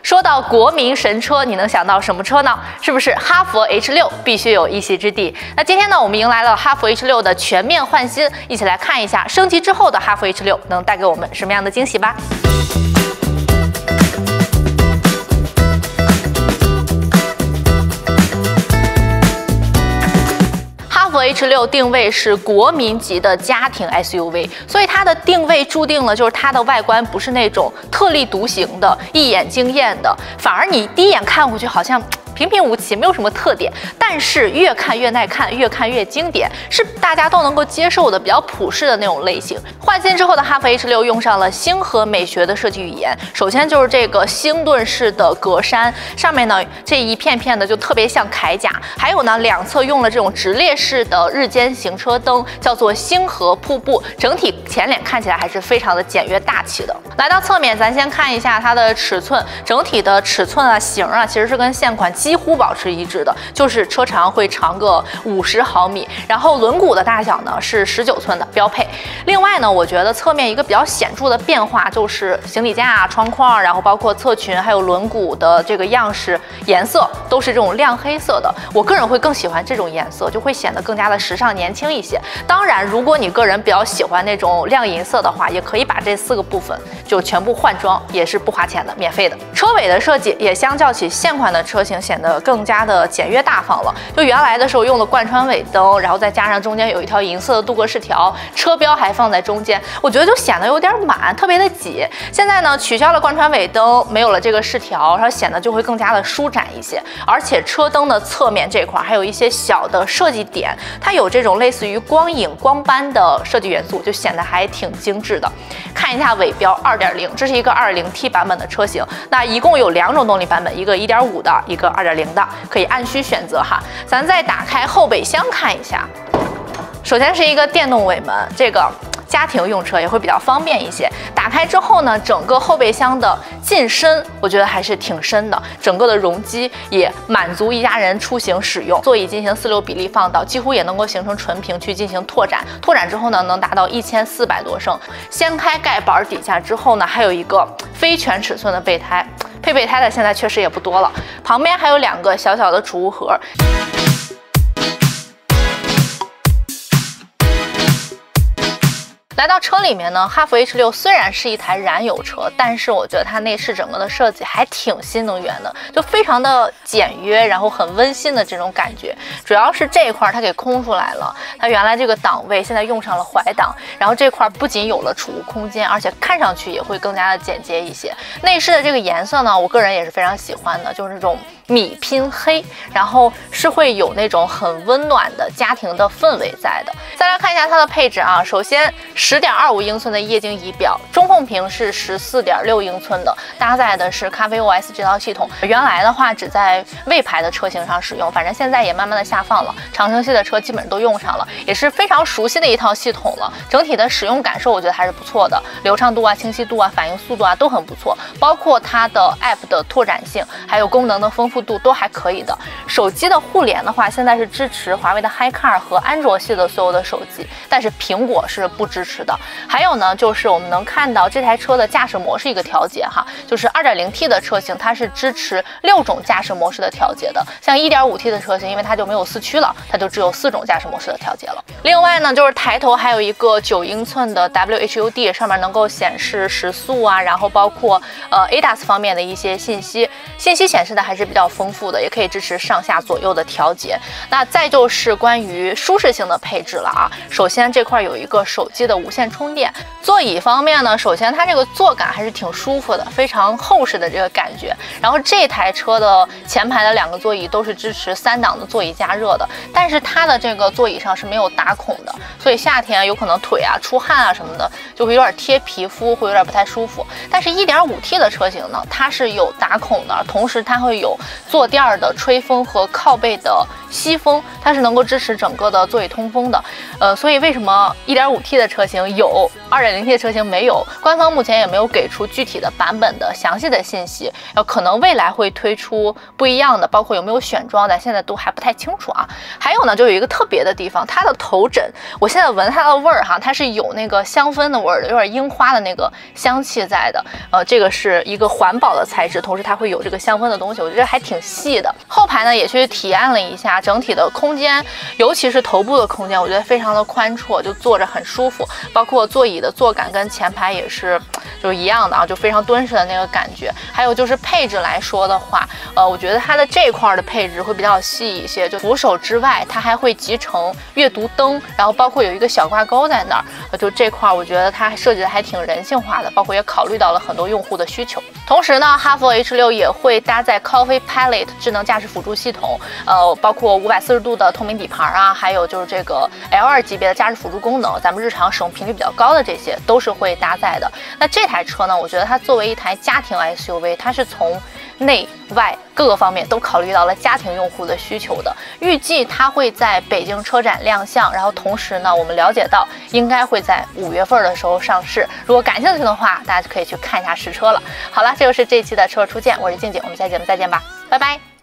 说到国民神车，你能想到什么车呢？是不是哈弗 H6必须有一席之地？那今天呢，我们迎来了哈弗 H6的全面换新，一起来看一下升级之后的哈弗 H6能带给我们什么样的惊喜吧。哈弗 H6定位是国民级的家庭 SUV， 所以它的定位注定了就是它的外观不是那种特立独行的、一眼惊艳的，反而你第一眼看过去好像平平无奇，没有什么特点，但是越看越耐看，越看越经典，是大家都能够接受的比较普世的那种类型。换新之后的哈弗 H6用上了星河美学的设计语言，首先就是这个星盾式的格栅，上面呢这一片片的就特别像铠甲，还有呢两侧用了这种直列式的日间行车灯，叫做星河瀑布，整体前脸看起来还是非常的简约大气的。来到侧面，咱先看一下它的尺寸，整体的尺寸啊、型啊，其实是跟现款几乎保持一致的，就是车长会长个50毫米，然后轮毂的大小呢是19寸的标配。另外呢，我觉得侧面一个比较显著的变化就是行李架啊、窗框，然后包括侧裙还有轮毂的这个样式颜色都是这种亮黑色的。我个人会更喜欢这种颜色，就会显得更加的时尚年轻一些。当然，如果你个人比较喜欢那种亮银色的话，也可以把这4个部分就全部换装，也是不花钱的，免费的。车尾的设计也相较起现款的车型显得更加的简约大方了。就原来的时候用的贯穿尾灯，然后再加上中间有一条银色的镀铬饰条，车标还放在中间，我觉得就显得有点满，特别的挤。现在呢，取消了贯穿尾灯，没有了这个饰条，它显得就会更加的舒展一些。而且车灯的侧面这块还有一些小的设计点，它有这种类似于光影、光斑的设计元素，就显得还挺精致的。看一下尾标 2.0， 这是一个 2.0T 版本的车型，那一共有2种动力版本，一个 1.5 的，一个2.0的，可以按需选择哈。咱再打开后备箱看一下，首先是一个电动尾门，这个家庭用车也会比较方便一些。打开之后呢，整个后备箱的进深我觉得还是挺深的，整个的容积也满足一家人出行使用。座椅进行4:6比例放倒，几乎也能够形成纯平去进行拓展。拓展之后呢，能达到1400多升。掀开盖板底下之后呢，还有一个非全尺寸的备胎，配备胎的现在确实也不多了。旁边还有2个小小的储物盒。来到车里面呢，哈弗 H6虽然是一台燃油车，但是我觉得它内饰整个的设计还挺新能源的，就非常的简约，然后很温馨的这种感觉。主要是这一块它给空出来了，它原来这个档位现在用上了怀档，然后这块不仅有了储物空间，而且看上去也会更加的简洁一些。内饰的这个颜色呢，我个人也是非常喜欢的，就是这种米拼黑，然后是会有那种很温暖的家庭的氛围在的。再来看一下它的配置啊，首先10.25英寸的液晶仪表，中控屏是14.6英寸的，搭载的是咖啡 OS 这套系统。原来的话只在魏牌的车型上使用，反正现在也慢慢的下放了，长城系的车基本都用上了，也是非常熟悉的一套系统了。整体的使用感受我觉得还是不错的，流畅度啊、清晰度啊、反应速度啊都很不错，包括它的 App 的拓展性，还有功能的丰富度都还可以的。手机的互联的话，现在是支持华为的 HiCar 和安卓系的所有的手机，但是苹果是不支持的。还有呢，就是我们能看到这台车的驾驶模式一个调节哈，就是 2.0T 的车型它是支持6种驾驶模式的调节的，像 1.5T 的车型，因为它就没有4驱了，它就只有4种驾驶模式的调节了。另外呢，就是抬头还有一个9英寸的 WHUD， 上面能够显示时速啊，然后包括ADAS 方面的一些信息显示的还是比较丰富的，也可以支持上下左右的调节。那再就是关于舒适性的配置了啊，首先这块有一个手机的无线充电。座椅方面呢，首先它这个坐感还是挺舒服的，非常厚实的这个感觉。然后这台车的前排的2个座椅都是支持3档的座椅加热的，但是它的这个座椅上是没有打孔的，所以夏天有可能腿啊出汗啊什么的就会有点贴皮肤，会有点不太舒服。但是 1.5T 的车型呢，它是有打孔的，同时它会有坐垫的吹风和靠背的吸风，它是能够支持整个的座椅通风的。所以为什么 1.5T 的车型型有，2.0T 的车型没有。官方目前也没有给出具体的版本的详细的信息，可能未来会推出不一样的，包括有没有选装的，现在都还不太清楚啊。还有呢，就有一个特别的地方，它的头枕，我现在闻它的味儿哈，它是有那个香氛的味儿的，有点樱花的那个香气在的。这个是一个环保的材质，同时它会有这个香氛的东西，我觉得还挺细的。后排呢也去体验了一下整体的空间，尤其是头部的空间，我觉得非常的宽绰，就坐着很舒服。包括座椅的坐感跟前排也是就一样的啊，就非常敦实的那个感觉。还有就是配置来说的话，我觉得它的这块的配置会比较细一些，就扶手之外，它还会集成阅读灯，然后包括有一个小挂钩在那儿，就这块我觉得它设计的还挺人性化的，包括也考虑到了很多用户的需求。同时呢，哈弗 H6也会搭载 Coffee Pilot 智能驾驶辅助系统，包括540度的透明底盘啊，还有就是这个 L2级别的驾驶辅助功能，咱们日常使用频率比较高的这些都是会搭载的。那这台车呢，我觉得它作为一台家庭 SUV， 它是从内外各个方面都考虑到了家庭用户的需求的。预计它会在北京车展亮相，然后同时呢，我们了解到应该会在5月份的时候上市。如果感兴趣的话，大家就可以去看一下实车了。好了，这就是这一期的车出见，我是静静，我们下期节目再见吧，拜拜。